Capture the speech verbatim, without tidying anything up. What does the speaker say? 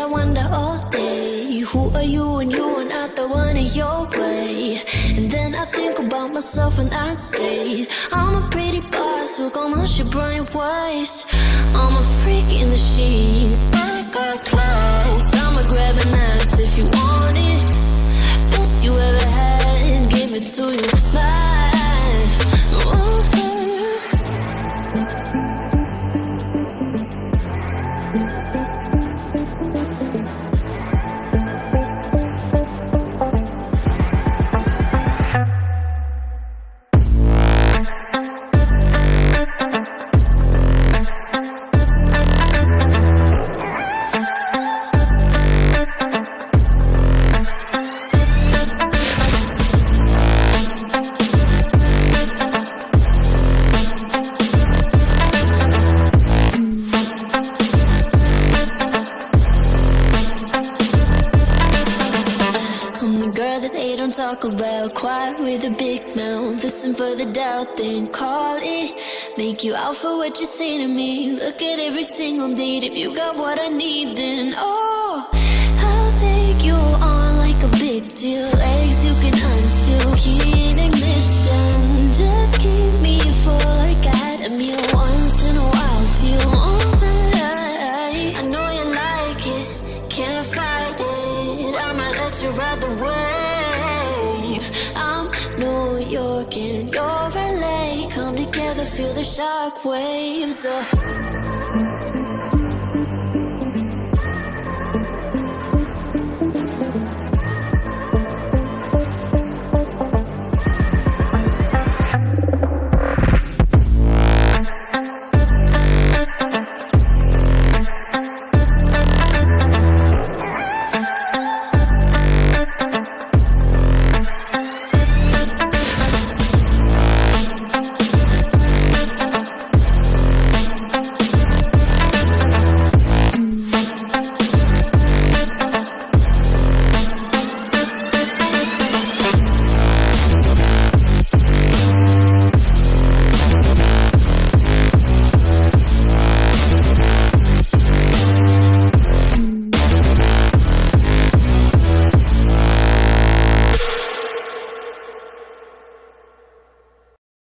wonder all day, who are you when you are not the one in your way? And then I think about myself and I stay. I'm a pretty boss who got my shit brain waves. I'm a freak in the sheets, but I got class. I'ma grab an ass if you want it. Best you ever had, give it to you live. Oh, talk about, quiet with a big mouth. Listen for the doubt, then call it. Make you out for what you say to me. Look at every single date. If you got what I need, then oh, I'll take you on like a big deal. Legs you can unfeel, key in ignition. Just keep me full like I had a meal once in a while. Feel alright. I know you like it, can't fight it. I'ma let you ride the wave. I'm New York and you're L A. Come together, feel the shock waves. uh.